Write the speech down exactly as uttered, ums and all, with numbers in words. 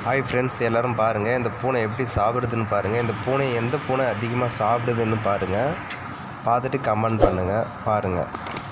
Hi friends, எல்லோரும் பாருங்கள் இந்த பூனை எப்படி சாப்பிடுதுன்னு பாருங்கள். இந்த பூனை எந்த பூனை அதிகமாக சாப்பிடுதுன்னு பாருங்கள். பார்த்துட்டு கமெண்ட் பண்ணுங்கள். பாருங்கள்.